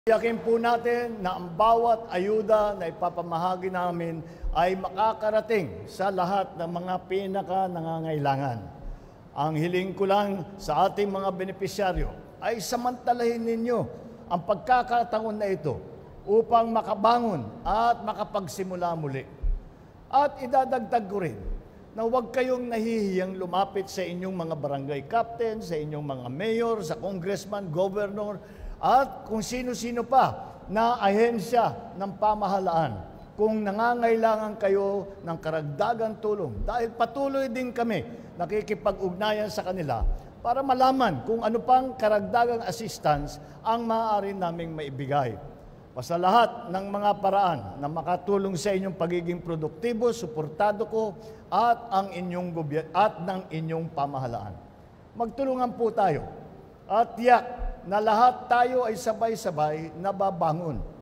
Tiyakin po natin na ang bawat ayuda na ipapamahagi namin ay makakarating sa lahat ng mga pinaka-nangangailangan. Ang hiling ko lang sa ating mga benepisyaryo ay samantalahin ninyo ang pagkakataon na ito upang makabangon at makapagsimula muli. At idadagdag ko rin na huwag kayong nahihiyang lumapit sa inyong mga barangay captain, sa inyong mga mayor, sa congressman, governor, at kung sino-sino pa na ahensya ng pamahalaan kung nangangailangan kayo ng karagdagang tulong. Dahil patuloy din kami nakikipag-ugnayan sa kanila para malaman kung ano pang karagdagang assistance ang maaari naming maibigay. Sa lahat ng mga paraan na makatulong sa inyong pagiging produktibo, suportado ko at ang inyong at ng inyong pamahalaan. Magtulungan po tayo at tiyak na lahat tayo ay sabay-sabay nababangon.